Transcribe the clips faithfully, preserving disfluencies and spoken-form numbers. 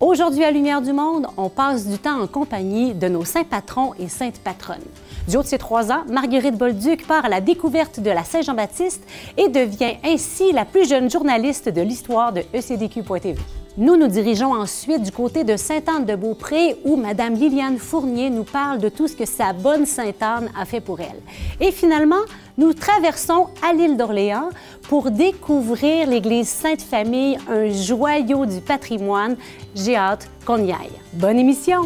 Aujourd'hui, à Lumière du Monde, on passe du temps en compagnie de nos saints patrons et saintes patronnes. Du haut de ses trois ans, Marguerite Bolduc part à la découverte de la Saint-Jean-Baptiste et devient ainsi la plus jeune journaliste de l'histoire de E C D Q point T V. Nous nous dirigeons ensuite du côté de Sainte-Anne-de-Beaupré où Mme Liliane Fournier nous parle de tout ce que sa bonne Sainte-Anne a fait pour elle. Et finalement, nous traversons à l'île d'Orléans pour découvrir l'église Sainte-Famille, un joyau du patrimoine. J'ai hâte qu'on y aille. Bonne émission!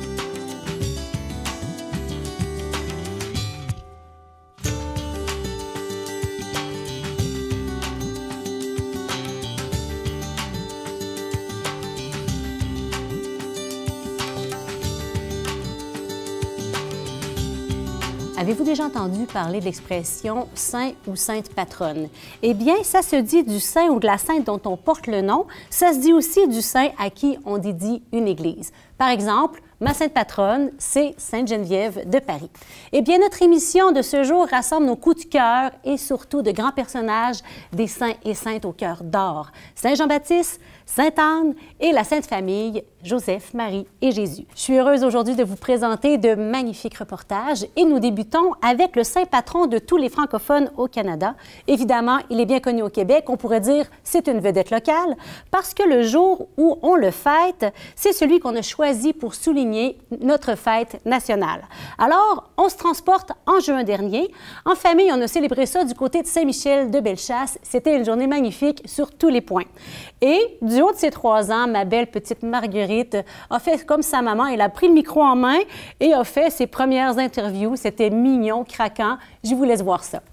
Avez-vous déjà entendu parler de l'expression « saint » ou « sainte patronne » ? Eh bien, ça se dit du saint ou de la sainte dont on porte le nom. Ça se dit aussi du saint à qui on dédie une église. Par exemple, ma sainte patronne, c'est Sainte Geneviève de Paris. Eh bien, notre émission de ce jour rassemble nos coups de cœur et surtout de grands personnages des saints et saintes au cœur d'or. Saint Jean-Baptiste, Sainte Anne et la Sainte Famille, Joseph, Marie et Jésus. Je suis heureuse aujourd'hui de vous présenter de magnifiques reportages et nous débutons avec le saint patron de tous les francophones au Canada. Évidemment, il est bien connu au Québec. On pourrait dire c'est une vedette locale parce que le jour où on le fête, c'est celui qu'on a choisi pour souligner notre fête nationale. Alors, on se transporte en juin dernier. En famille, on a célébré ça du côté de Saint-Michel de Bellechasse. C'était une journée magnifique sur tous les points. Et du haut de ses trois ans, ma belle petite Marguerite a fait comme sa maman. Elle a pris le micro en main et a fait ses premières interviews. C'était mignon, craquant. Je vous laisse voir ça.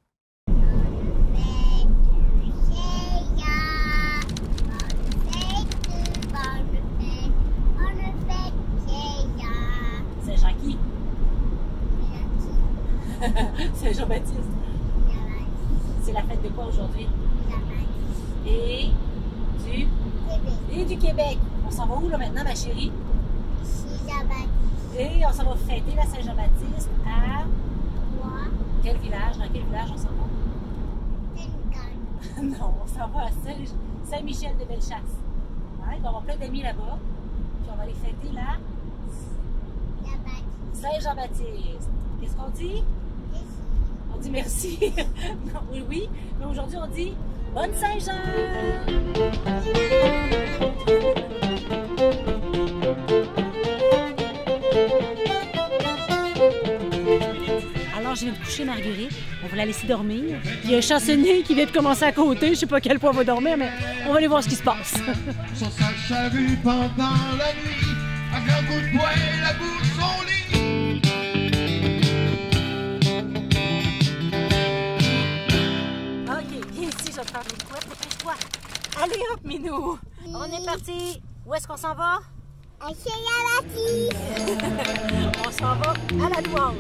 Saint-Jean-Qui? Saint-Jean-Baptiste. C'est la fête de quoi aujourd'hui? Et du... Et du Québec. On s'en va où là maintenant, ma chérie? Et on s'en va fêter la Saint-Jean-Baptiste à... Quel village? Dans quel village on s'en va? Non, on s'en va à Saint-Michel de Bellechasse. Ouais, on va avoir plein d'amis là-bas. Puis on va aller fêter la... Saint-Jean-Baptiste. Qu'est-ce qu'on dit? On dit merci. Non, oui, oui. Mais aujourd'hui, on dit bonne Saint-Jean! Alors, je viens de coucher Marguerite. On va la laisser dormir. Puis il y a un chansonnier qui vient de commencer à côté. Je ne sais pas à quel point elle va dormir, mais on va aller voir ce qui se passe. Son sac chalut pendant la nuit, à grand coup de poing, la boue de son lit. OK, viens ici, je vais te faire une couette. Dépêche-toi. Allez hop, Minou. On est parti. Où est-ce qu'on s'en va? À Saint-Jean-Baptiste. On s'en va à la douane.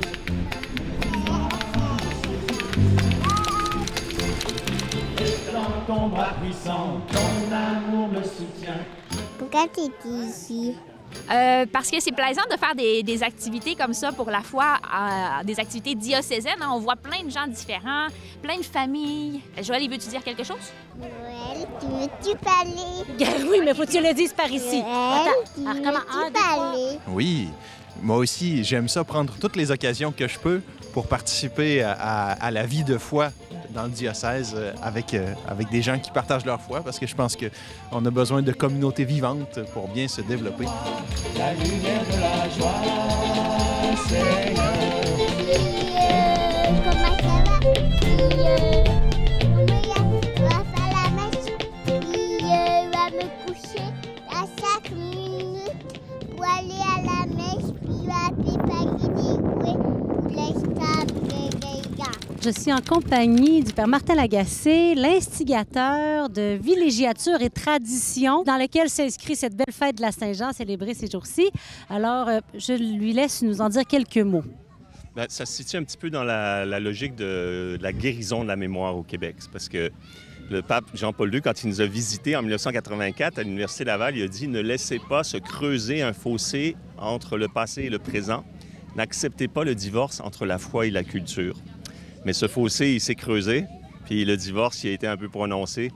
Dans ton bras puissant, ton amour me soutient. Pourquoi tu es ici? Euh, parce que c'est plaisant de faire des, des activités comme ça pour la foi, euh, des activités diocésaines. Hein. On voit plein de gens différents, plein de familles. Joël, veux-tu dire quelque chose? Noël, tu veux-tu parler? Oui, mais faut que tu le dises par ici. Noël, tu Attends, recommence. Un, veux-tu deux, trois. parler? Oui, moi aussi, j'aime ça prendre toutes les occasions que je peux pour participer à, à, à la vie de foi dans le diocèse avec, euh, avec des gens qui partagent leur foi parce que je pense qu'on a besoin de communautés vivantes pour bien se développer. La lumière de la joie, Seigneur. Fille, comment ça va? Fille, on va faire la messe. Fille, va me coucher à chaque minute pour aller à la messe puis va préparer des jouets pour l'instant des gars. Je suis en compagnie du père Martin Lagacé, l'instigateur de villégiature et tradition dans lequel s'inscrit cette belle fête de la Saint-Jean célébrée ces jours-ci. Alors, euh, je lui laisse nous en dire quelques mots. Bien, ça se situe un petit peu dans la, la logique de, de la guérison de la mémoire au Québec. C'est parce que le pape Jean-Paul deux, quand il nous a visités en mille neuf cent quatre-vingt-quatre à l'Université Laval, il a dit « Ne laissez pas se creuser un fossé entre le passé et le présent. N'acceptez pas le divorce entre la foi et la culture. » Mais ce fossé, il s'est creusé, puis le divorce, il a été un peu prononcé.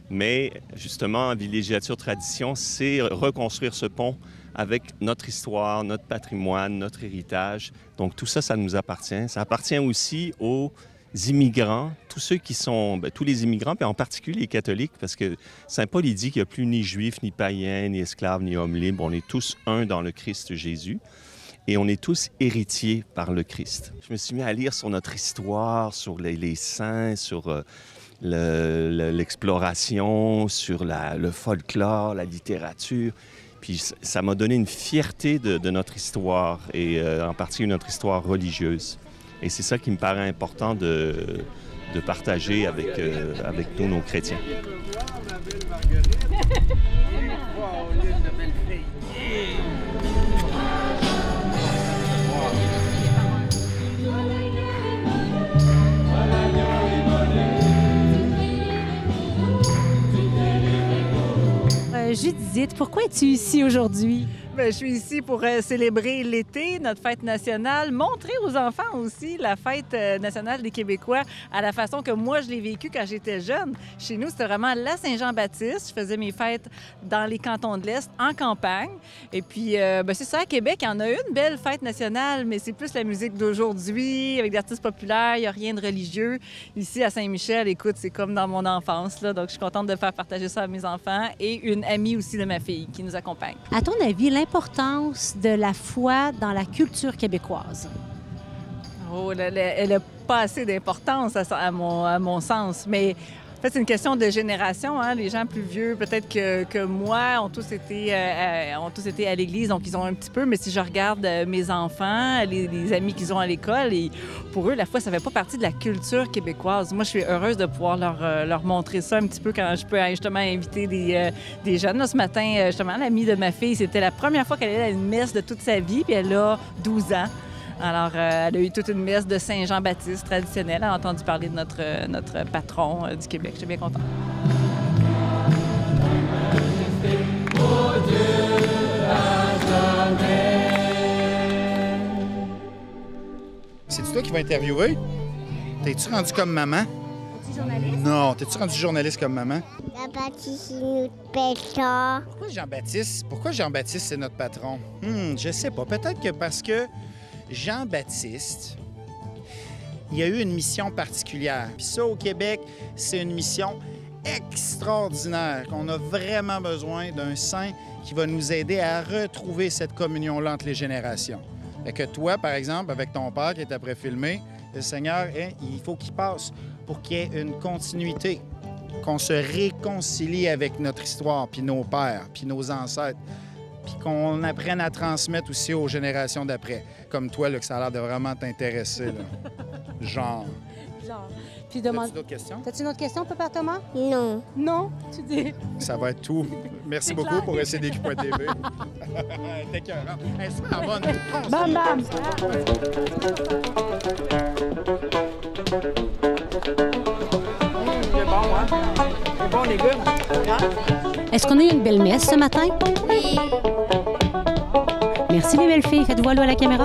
Mais justement, Villégiature Tradition, c'est reconstruire ce pont avec notre histoire, notre patrimoine, notre héritage. Donc tout ça, ça nous appartient. Ça appartient aussi aux immigrants, tous ceux qui sont, bien, tous les immigrants, puis en particulier les catholiques, parce que Saint Paul, il dit qu'il n'y a plus ni juifs, ni païens, ni esclaves, ni hommes libres. On est tous un dans le Christ Jésus. Et on est tous héritiers par le Christ. Je me suis mis à lire sur notre histoire, sur les, les saints, sur euh, l'exploration, sur la, le folklore, la littérature. Puis ça m'a donné une fierté de, de notre histoire, et euh, en particulier notre histoire religieuse. Et c'est ça qui me paraît important de, de partager avec, euh, avec nous, nos chrétiens. Judith, pourquoi es-tu ici aujourd'hui? Bien, je suis ici pour euh, célébrer l'été, notre fête nationale, montrer aux enfants aussi la fête euh, nationale des Québécois à la façon que moi, je l'ai vécue quand j'étais jeune. Chez nous, c'était vraiment la Saint-Jean-Baptiste. Je faisais mes fêtes dans les cantons de l'Est, en campagne. Et puis, euh, ben, c'est ça, à Québec, il y en a une belle fête nationale, mais c'est plus la musique d'aujourd'hui, avec des artistes populaires, il n'y a rien de religieux. Ici, à Saint-Michel, écoute, c'est comme dans mon enfance, là, donc je suis contente de faire partager ça à mes enfants et une amie aussi de ma fille qui nous accompagne. À ton avis, l'importance de la foi dans la culture québécoise? Oh, elle n'a pas assez d'importance à, à, mon, à mon sens, mais en fait, c'est une question de génération. Hein? Les gens plus vieux, peut-être que, que moi, ont tous été, euh, ont tous été à l'église, donc ils ont un petit peu, mais si je regarde euh, mes enfants, les, les amis qu'ils ont à l'école, et pour eux, la foi, ça ne fait pas partie de la culture québécoise. Moi, je suis heureuse de pouvoir leur, euh, leur montrer ça un petit peu quand je peux justement inviter des, euh, des jeunes. Là, ce matin, justement, l'amie de ma fille, c'était la première fois qu'elle allait à une messe de toute sa vie, puis elle a douze ans. Alors, euh, elle a eu toute une messe de Saint-Jean-Baptiste traditionnelle. Elle a entendu parler de notre, euh, notre patron euh, du Québec. Je suis bien contente. C'est-tu toi qui vas interviewer? T'es-tu rendu comme maman? Es-tu journaliste? Non, t'es-tu rendu journaliste comme maman? Jean-Baptiste, c'est notre patron. Pourquoi Jean-Baptiste? Pourquoi Jean-Baptiste, c'est notre patron? Hmm, je sais pas. Peut-être que parce que Jean-Baptiste, il a eu une mission particulière. Puis ça, au Québec, c'est une mission extraordinaire. On a vraiment besoin d'un saint qui va nous aider à retrouver cette communion-là entre les générations. Fait que toi, par exemple, avec ton père qui est après filmé, le Seigneur, hein, il faut qu'il passe pour qu'il y ait une continuité, qu'on se réconcilie avec notre histoire, puis nos pères, puis nos ancêtres, puis qu'on apprenne à transmettre aussi aux générations d'après. Comme toi, là, que ça a l'air de vraiment t'intéresser, là. Genre. Genre. Puis demande... As-tu d'autres questions? T'as-tu une autre question, Papa Thomas? Non. Non? Tu dis... Ça va être tout. Merci beaucoup clair. pour S C D Q point T V. T'es écœurante. Elle est super bonne. Bam, bam! C'est bon, hein? C'est bon, les gars. Est-ce qu'on a eu une belle messe ce matin? Oui. Merci les belles filles. Faites-vous allô à la caméra.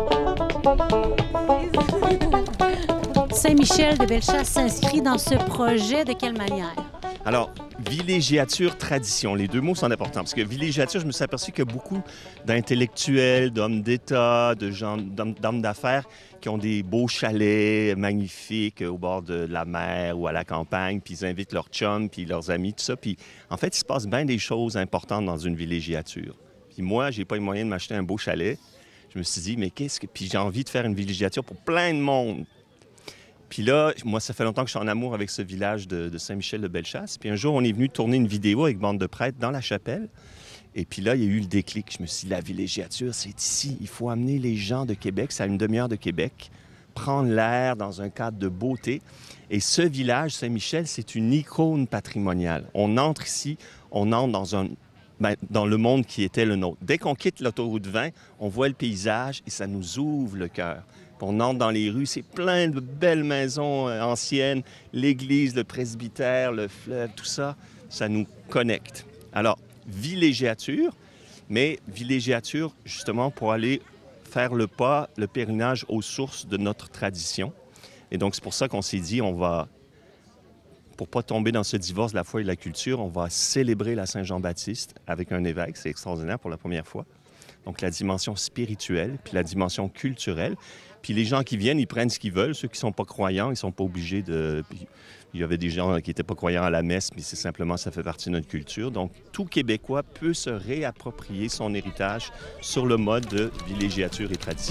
Saint-Michel de Bellechasse s'inscrit dans ce projet de quelle manière? Alors, villégiature, tradition, les deux mots sont importants parce que villégiature, je me suis aperçu qu'il y a beaucoup d'intellectuels, d'hommes d'État, de gens, d'hommes d'affaires qui ont des beaux chalets magnifiques au bord de la mer ou à la campagne, puis ils invitent leurs chums, puis leurs amis, tout ça. Puis en fait, il se passe bien des choses importantes dans une villégiature. Puis moi, j'ai pas les moyens de m'acheter un beau chalet. Je me suis dit, mais qu'est-ce que... Puis j'ai envie de faire une villégiature pour plein de monde. Puis là, moi, ça fait longtemps que je suis en amour avec ce village de, de Saint-Michel de Bellechasse. Puis un jour, on est venu tourner une vidéo avec bande de prêtres dans la chapelle. Et puis là, il y a eu le déclic. Je me suis dit, la villégiature, c'est ici. Il faut amener les gens de Québec, c'est à une demi-heure de Québec, prendre l'air dans un cadre de beauté. Et ce village, Saint-Michel, c'est une icône patrimoniale. On entre ici, on entre dans un... Bien, dans le monde qui était le nôtre. Dès qu'on quitte l'autoroute vingt, on voit le paysage et ça nous ouvre le cœur. Puis on entre dans les rues, c'est plein de belles maisons euh, anciennes, l'église, le presbytère, le fleuve, tout ça, ça nous connecte. Alors, villégiature, mais villégiature justement pour aller faire le pas, le pèlerinage aux sources de notre tradition. Et donc, c'est pour ça qu'on s'est dit, on va pour ne pas tomber dans ce divorce de la foi et de la culture, on va célébrer la Saint-Jean-Baptiste avec un évêque. C'est extraordinaire pour la première fois. Donc, la dimension spirituelle, puis la dimension culturelle. Puis les gens qui viennent, ils prennent ce qu'ils veulent. Ceux qui ne sont pas croyants, ils ne sont pas obligés de... Il y avait des gens qui n'étaient pas croyants à la messe, mais c'est simplement, ça fait partie de notre culture. Donc, tout Québécois peut se réapproprier son héritage sur le mode de villégiature et tradition.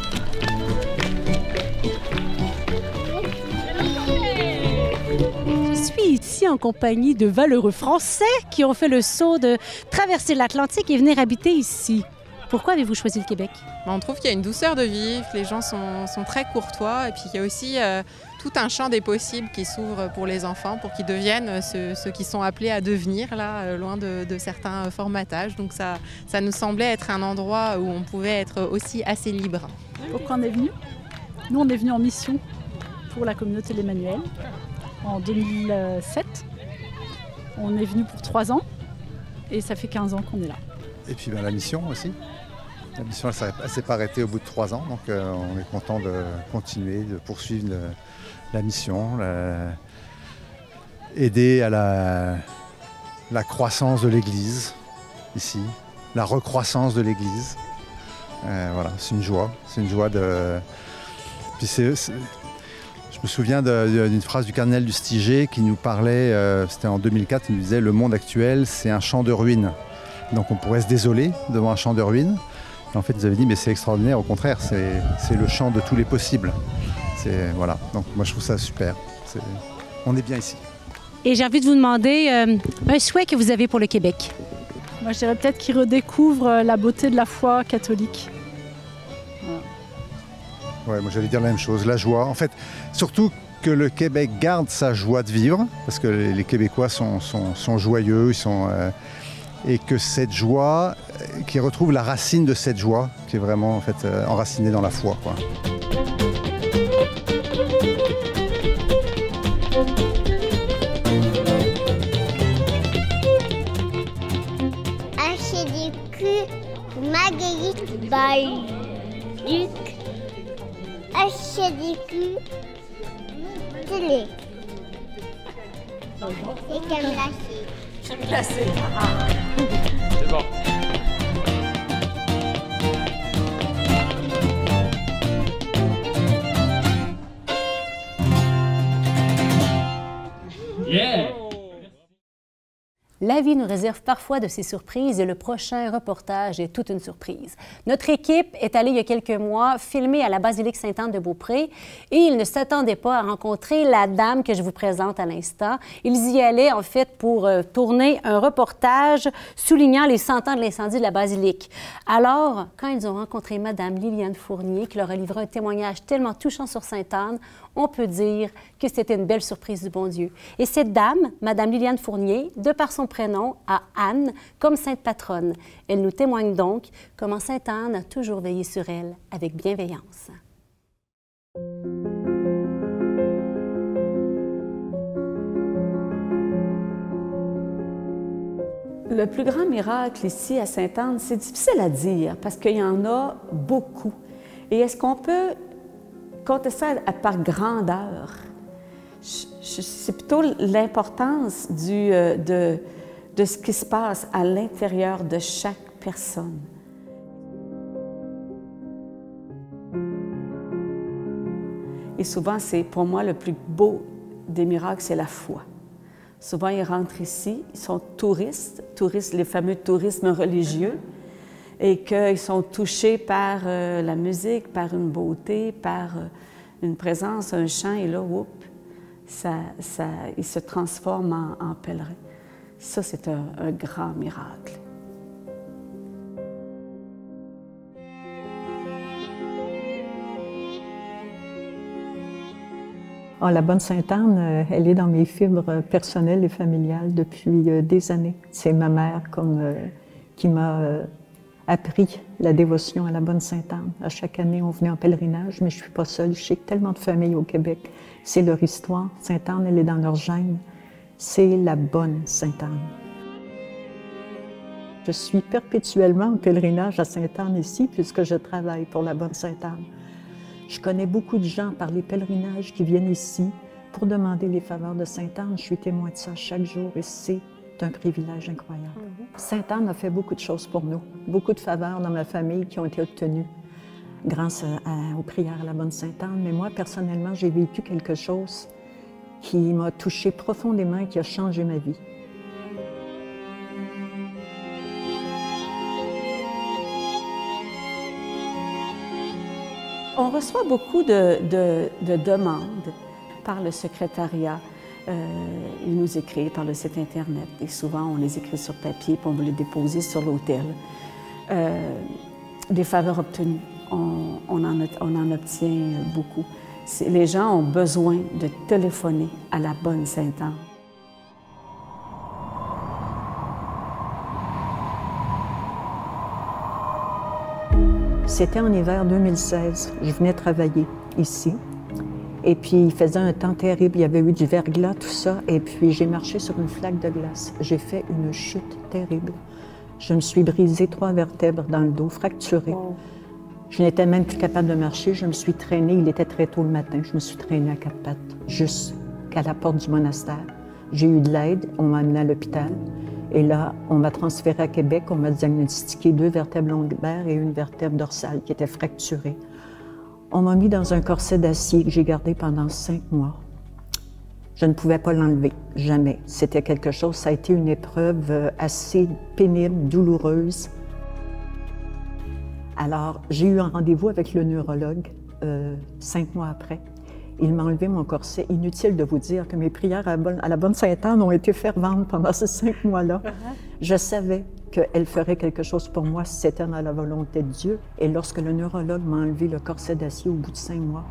Je suis ici en compagnie de valeureux Français qui ont fait le saut de traverser l'Atlantique et venir habiter ici. Pourquoi avez-vous choisi le Québec? On trouve qu'il y a une douceur de vivre, les gens sont, sont très courtois et puis il y a aussi euh, tout un champ des possibles qui s'ouvre pour les enfants pour qu'ils deviennent ceux, ceux qui sont appelés à devenir, là, loin de, de certains formatages. Donc ça, ça nous semblait être un endroit où on pouvait être aussi assez libre. Pourquoi on est venu? Nous, on est venu en mission pour la communauté l'Emmanuel en deux mille sept. On est venu pour trois ans et ça fait quinze ans qu'on est là. Et puis ben, la mission aussi. La mission, elle ne s'est pas arrêtée au bout de trois ans, donc euh, on est content de continuer, de poursuivre le, la mission, la, aider à la, la croissance de l'Église ici, la recroissance de l'Église. Euh, voilà, c'est une joie, c'est une joie de... Puis c'est, c'est... Je me souviens de, d'une phrase du cardinal Lustiger qui nous parlait, euh, c'était en deux mille quatre, il nous disait « Le monde actuel, c'est un champ de ruines ». Donc on pourrait se désoler devant un champ de ruines. Et en fait, ils avaient dit, mais c'est extraordinaire, au contraire, c'est, c'est le champ de tous les possibles. C'est, voilà. Donc moi, je trouve ça super. C'est, on est bien ici. Et j'ai envie de vous demander euh, un souhait que vous avez pour le Québec. Moi, je dirais peut-être qu'ils redécouvrent la beauté de la foi catholique. Voilà. Ouais, moi, j'allais dire la même chose, la joie. En fait, surtout que le Québec garde sa joie de vivre, parce que les, les Québécois sont, sont, sont joyeux, ils sont... Euh, et que cette joie, qui retrouve la racine de cette joie, qui est vraiment en fait euh, enracinée dans la foi, quoi. H D Q, Marguerite Baluc, H D Q, télé. Et crème glacée. Crème glacée. C'est bon. Yeah! La vie nous réserve parfois de ces surprises et le prochain reportage est toute une surprise. Notre équipe est allée il y a quelques mois filmer à la basilique Sainte-Anne de Beaupré et ils ne s'attendaient pas à rencontrer la dame que je vous présente à l'instant. Ils y allaient en fait pour euh, tourner un reportage soulignant les cent ans de l'incendie de la basilique. Alors, quand ils ont rencontré Madame Liliane Fournier qui leur a livré un témoignage tellement touchant sur Sainte-Anne, on peut dire que c'était une belle surprise du bon Dieu. Et cette dame, Madame Liliane Fournier, de par son prénom, a Anne comme sainte patronne. Elle nous témoigne donc comment Sainte Anne a toujours veillé sur elle avec bienveillance. Le plus grand miracle ici à Sainte-Anne, c'est difficile à dire parce qu'il y en a beaucoup. Et est-ce qu'on peut compter ça par grandeur? C'est plutôt l'importance du, de, de ce qui se passe à l'intérieur de chaque personne. Et souvent, c'est pour moi le plus beau des miracles, c'est la foi. Souvent, ils rentrent ici, ils sont touristes, touristes, les fameux tourismes religieux, et qu'ils sont touchés par euh, la musique, par une beauté, par euh, une présence, un chant, et là, whoop, ça, ça, ils se transforment en, en pèlerins. Ça, c'est un, un grand miracle. Oh, la bonne Sainte-Anne, elle est dans mes fibres personnelles et familiales depuis euh, des années. C'est ma mère comme, euh, qui m'a euh, appris la dévotion à la bonne Sainte-Anne. À chaque année, on venait en pèlerinage, mais je ne suis pas seule. Je sais que tellement de familles au Québec, c'est leur histoire. Sainte-Anne, elle est dans leur gène. C'est la bonne Sainte-Anne. Je suis perpétuellement en pèlerinage à Sainte-Anne ici, puisque je travaille pour la bonne Sainte-Anne. Je connais beaucoup de gens par les pèlerinages qui viennent ici pour demander les faveurs de Sainte-Anne. Je suis témoin de ça chaque jour et c'est un privilège incroyable. Mm-hmm. Sainte-Anne a fait beaucoup de choses pour nous, beaucoup de faveurs dans ma famille qui ont été obtenues grâce à, à, aux prières à la bonne Sainte-Anne. Mais moi, personnellement, j'ai vécu quelque chose qui m'a touchée profondément et qui a changé ma vie. On reçoit beaucoup de, de, de demandes par le secrétariat. Euh, ils nous écrivent par le site Internet et souvent on les écrit sur papier puis on veut les déposer sur l'hôtel. Euh, des faveurs obtenues, on, on, en, on en obtient beaucoup. Les gens ont besoin de téléphoner à la bonne Sainte-Anne. C'était en hiver deux mille seize. Je venais travailler ici. Et puis, il faisait un temps terrible. Il y avait eu du verglas, tout ça. Et puis, j'ai marché sur une flaque de glace. J'ai fait une chute terrible. Je me suis brisé trois vertèbres dans le dos, fracturé. Wow. Je n'étais même plus capable de marcher. Je me suis traînée. Il était très tôt le matin. Je me suis traînée à quatre pattes, jusqu'à la porte du monastère. J'ai eu de l'aide. On m'a amenée à l'hôpital. Et là, on m'a transféré à Québec. On m'a diagnostiqué deux vertèbres lombaires et une vertèbre dorsale qui était fracturée. On m'a mis dans un corset d'acier que j'ai gardé pendant cinq mois. Je ne pouvais pas l'enlever, jamais. C'était quelque chose, ça a été une épreuve assez pénible, douloureuse. Alors, j'ai eu un rendez-vous avec le neurologue euh, cinq mois après. Il m'a enlevé mon corset. Inutile de vous dire que mes prières à la bonne Sainte-Anne ont été ferventes pendant ces cinq mois-là. Je savais qu'elle ferait quelque chose pour moi si c'était dans la volonté de Dieu. Et lorsque le neurologue m'a enlevé le corset d'acier au bout de cinq mois,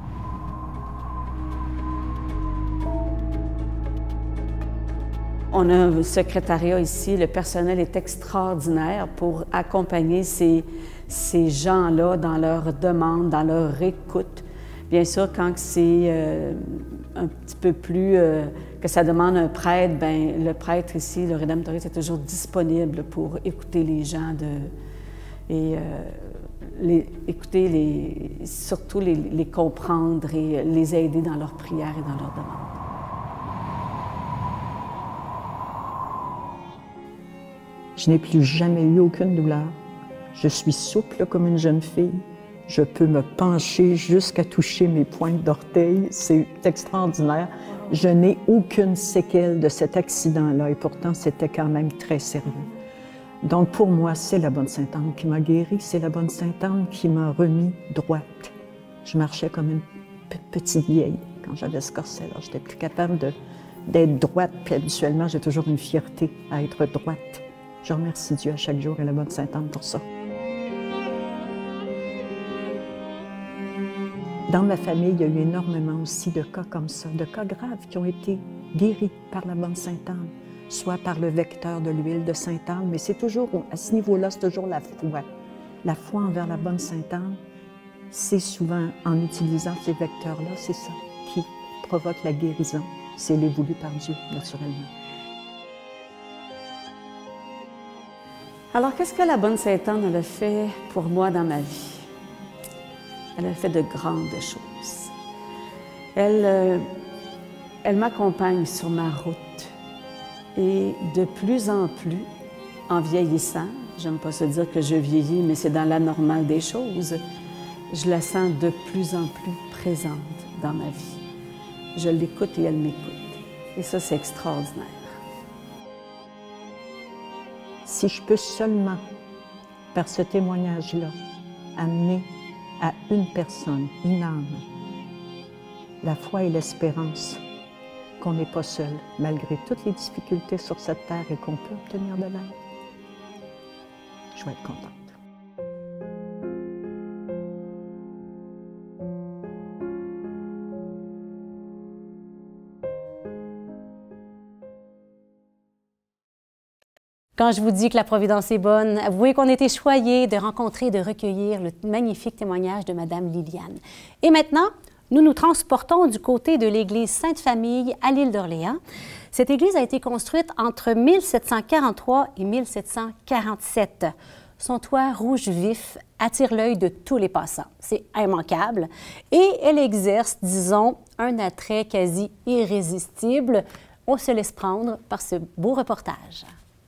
on a un secrétariat ici, le personnel est extraordinaire pour accompagner ces, ces gens-là dans leurs demandes, dans leur écoute. Bien sûr, quand c'est euh, un petit peu plus, euh, que ça demande un prêtre, bien, le prêtre ici, le rédemptoriste, est toujours disponible pour écouter les gens, de, et euh, les, écouter, les, surtout les, les comprendre et les aider dans leurs prières et dans leurs demandes. Je n'ai plus jamais eu aucune douleur. Je suis souple comme une jeune fille. Je peux me pencher jusqu'à toucher mes pointes d'orteil. C'est extraordinaire. Je n'ai aucune séquelle de cet accident-là et pourtant, c'était quand même très sérieux. Donc, pour moi, c'est la bonne Sainte-Anne qui m'a guérie. C'est la bonne Sainte-Anne qui m'a remis droite. Je marchais comme une petite vieille quand j'avais ce corset-là. Je n'étais plus capable d'être droite. Puis habituellement, j'ai toujours une fierté à être droite. Je remercie Dieu à chaque jour et la bonne Sainte-Anne pour ça. Dans ma famille, il y a eu énormément aussi de cas comme ça, de cas graves qui ont été guéris par la bonne Sainte-Anne, soit par le vecteur de l'huile de Sainte-Anne, mais c'est toujours, à ce niveau-là, c'est toujours la foi. La foi envers la bonne Sainte-Anne, c'est souvent en utilisant ces vecteurs-là, c'est ça qui provoque la guérison. C'est les voulu par Dieu, naturellement. Alors, qu'est-ce que la bonne Sainte-Anne a fait pour moi dans ma vie? Elle a fait de grandes choses. Elle, euh, elle m'accompagne sur ma route. Et de plus en plus, en vieillissant, j'aime pas se dire que je vieillis, mais c'est dans la normale des choses, je la sens de plus en plus présente dans ma vie. Je l'écoute et elle m'écoute. Et ça, c'est extraordinaire. Si je peux seulement, par ce témoignage-là, amener à une personne, une âme, la foi et l'espérance qu'on n'est pas seul, malgré toutes les difficultés sur cette terre et qu'on peut obtenir de l'aide, je vais être contente. Quand je vous dis que la Providence est bonne, avouez qu'on a été choyés de rencontrer et de recueillir le magnifique témoignage de Mme Liliane. Et maintenant, nous nous transportons du côté de l'église Sainte-Famille à l'île d'Orléans. Cette église a été construite entre mille sept cent quarante-trois et mille sept cent quarante-sept. Son toit rouge vif attire l'œil de tous les passants. C'est immanquable. Et elle exerce, disons, un attrait quasi irrésistible. On se laisse prendre par ce beau reportage.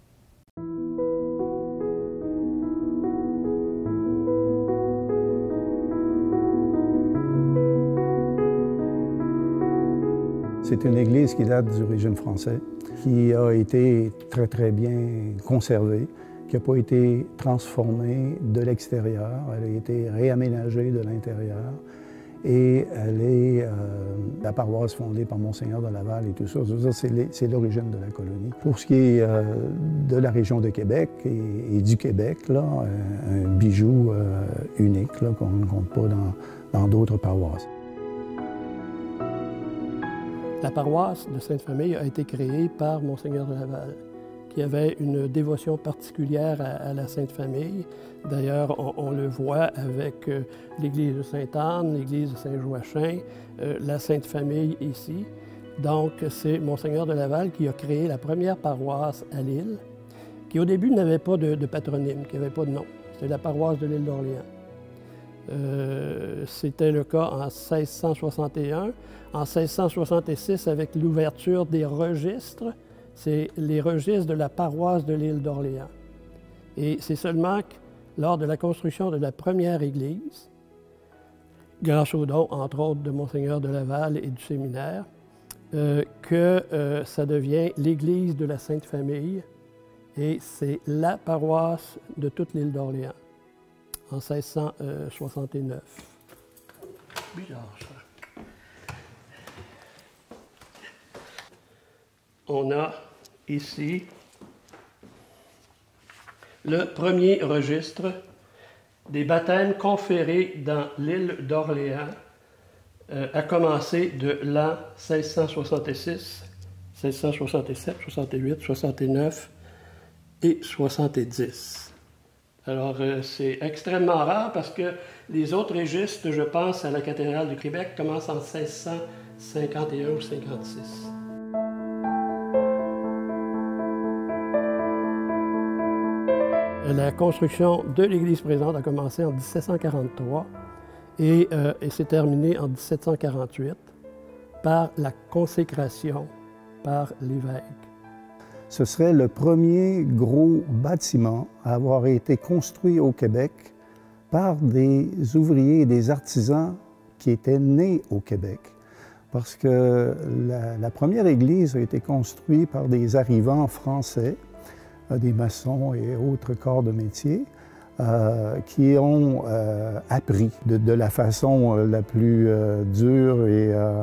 C'est une église qui date du régime français, qui a été très, très bien conservée, qui n'a pas été transformée de l'extérieur. Elle a été réaménagée de l'intérieur. Et elle est euh, la paroisse fondée par Monseigneur de Laval et tout ça. ça c'est l'origine de la colonie. Pour ce qui est euh, de la région de Québec et, et du Québec, là, un, un bijou euh, unique qu'on ne compte pas dans d'autres paroisses. La paroisse de Sainte-Famille a été créée par Monseigneur de Laval, qui avait une dévotion particulière à, à la Sainte-Famille. D'ailleurs, on, on le voit avec euh, l'église de Sainte-Anne, l'église de Saint-Joachim, euh, la Sainte-Famille ici. Donc, c'est Monseigneur de Laval qui a créé la première paroisse à l'île, qui au début n'avait pas de, de patronyme, qui n'avait pas de nom. C'était la paroisse de l'île d'Orléans. Euh, C'était le cas en seize cent soixante et un. En seize cent soixante-six, avec l'ouverture des registres, c'est les registres de la paroisse de l'île d'Orléans. Et c'est seulement lors de la construction de la première église, grâce aux dons, entre autres, de Monseigneur de Laval et du séminaire, euh, que euh, ça devient l'église de la Sainte-Famille, et c'est la paroisse de toute l'île d'Orléans, en seize cent soixante-neuf. Bizarre, ça. On a ici le premier registre des baptêmes conférés dans l'île d'Orléans, euh, à commencer de l'an seize cent soixante-six, seize cent soixante-sept, soixante-huit, soixante-neuf et soixante-dix. Alors, euh, c'est extrêmement rare parce que les autres registres, je pense à la cathédrale du Québec, commencent en seize cent cinquante et un ou cinquante-six. La construction de l'Église présente a commencé en dix-sept cent quarante-trois et, euh, et s'est terminée en dix-sept cent quarante-huit par la consécration par l'évêque. Ce serait le premier gros bâtiment à avoir été construit au Québec par des ouvriers et des artisans qui étaient nés au Québec. Parce que la, la première église a été construite par des arrivants français, des maçons et autres corps de métier, euh, qui ont euh, appris de, de la façon la plus euh, dure. Et, euh,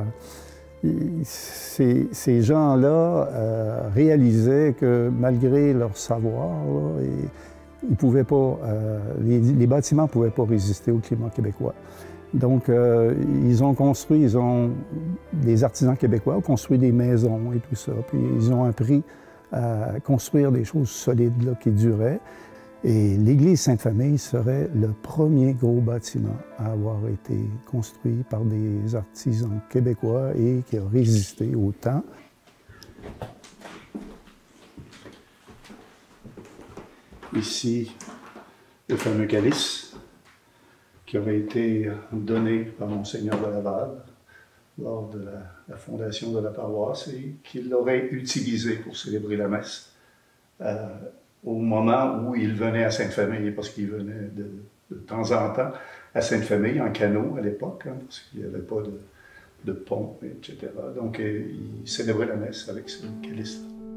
ces, ces gens-là euh, réalisaient que malgré leur savoir, là, et, ils pouvaient pas, euh, les, les bâtiments ne pouvaient pas résister au climat québécois. Donc, euh, ils ont construit, ils ont, des artisans québécois ont construit des maisons et tout ça, puis ils ont appris à construire des choses solides là, qui duraient. Et l'église Sainte-Famille serait le premier gros bâtiment à avoir été construit par des artisans québécois et qui a résisté au temps. Ici, le fameux calice qui aurait été donné par Monseigneur de Laval lors de la, la fondation de la paroisse et qu'il l'aurait utilisé pour célébrer la messe euh, au moment où il venait à Sainte-Famille, parce qu'il venait de, de temps en temps à Sainte-Famille en canot à l'époque, hein, parce qu'il n'y avait pas de, de pont, et cetera. Donc euh, il célébrait la messe avec ce calice.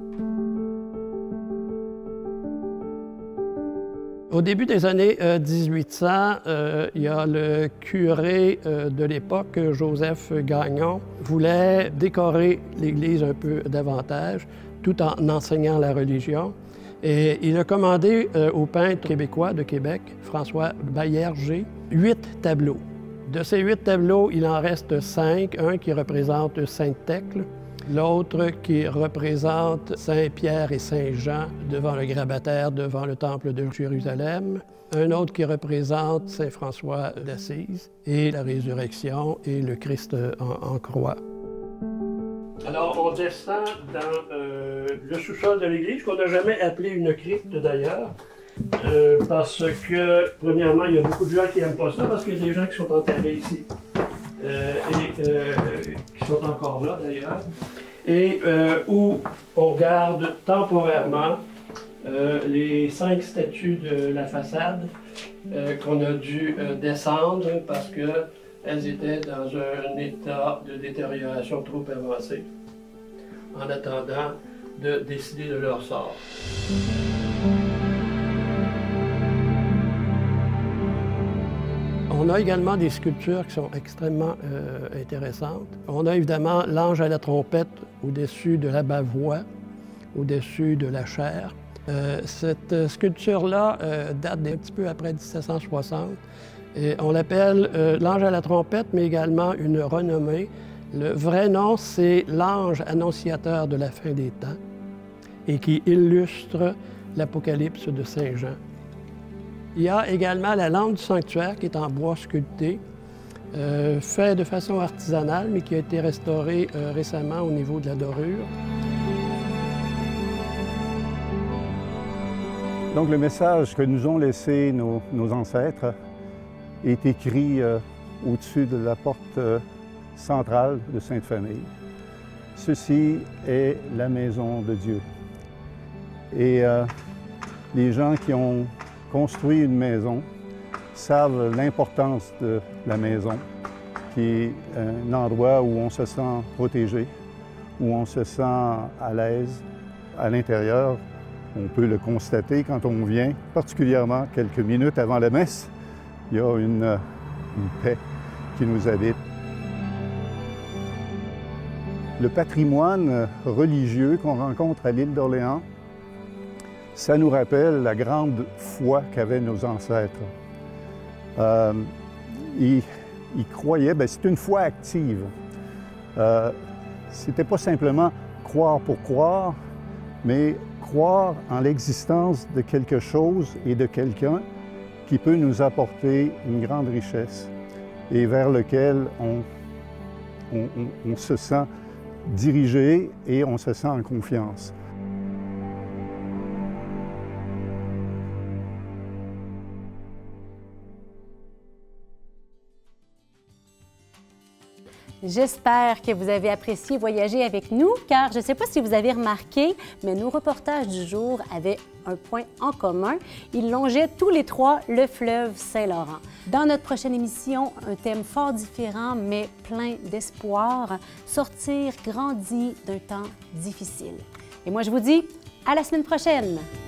Au début des années euh, mille huit cents, euh, il y a le curé euh, de l'époque, Joseph Gagnon, voulait décorer l'Église un peu davantage, tout en enseignant la religion. Et il a commandé euh, au peintre québécois de Québec, François Baillarger, huit tableaux. De ces huit tableaux, il en reste cinq, un qui représente Sainte-Thècle, l'autre qui représente Saint-Pierre et Saint-Jean devant le grabataire, devant le temple de Jérusalem, un autre qui représente Saint-François d'Assise et la résurrection et le Christ en, en croix. Alors, on descend dans euh, le sous-sol de l'église, qu'on n'a jamais appelé une crypte d'ailleurs. Euh, parce que, premièrement, il y a beaucoup de gens qui n'aiment pas ça, parce qu'il y a des gens qui sont enterrés ici. Euh, et euh, qui sont encore là, d'ailleurs. Et euh, où on garde temporairement euh, les cinq statues de la façade euh, qu'on a dû euh, descendre parce qu'elles étaient dans un état de détérioration trop avancé, en attendant de décider de leur sort. On a également des sculptures qui sont extrêmement euh, intéressantes. On a évidemment l'ange à la trompette au-dessus de la bavoie, au-dessus de la chaire. Euh, cette sculpture-là euh, date d'un petit peu après mille sept cent soixante. Et on l'appelle euh, l'ange à la trompette, mais également une renommée. Le vrai nom, c'est l'ange annonciateur de la fin des temps et qui illustre l'Apocalypse de Saint Jean. Il y a également la lampe du sanctuaire qui est en bois sculpté, euh, fait de façon artisanale, mais qui a été restaurée euh, récemment au niveau de la dorure. Donc le message que nous ont laissé nos, nos ancêtres est écrit euh, au-dessus de la porte euh, centrale de Sainte-Famille. Ceci est la maison de Dieu. Et euh, les gens qui ont construit une maison savent l'importance de la maison, qui est un endroit où on se sent protégé, où on se sent à l'aise. À l'intérieur, on peut le constater quand on vient, particulièrement quelques minutes avant la messe, il y a une, une paix qui nous habite. Le patrimoine religieux qu'on rencontre à l'île d'Orléans, ça nous rappelle la grande foi qu'avaient nos ancêtres. Euh, ils, ils croyaient, bien, c'est une foi active. Euh, C'était pas simplement croire pour croire, mais croire en l'existence de quelque chose et de quelqu'un qui peut nous apporter une grande richesse et vers lequel on, on, on, on se sent dirigé et on se sent en confiance. J'espère que vous avez apprécié voyager avec nous, car je ne sais pas si vous avez remarqué, mais nos reportages du jour avaient un point en commun. Ils longeaient tous les trois le fleuve Saint-Laurent. Dans notre prochaine émission, un thème fort différent, mais plein d'espoir, sortir grandi d'un temps difficile. Et moi, je vous dis à la semaine prochaine!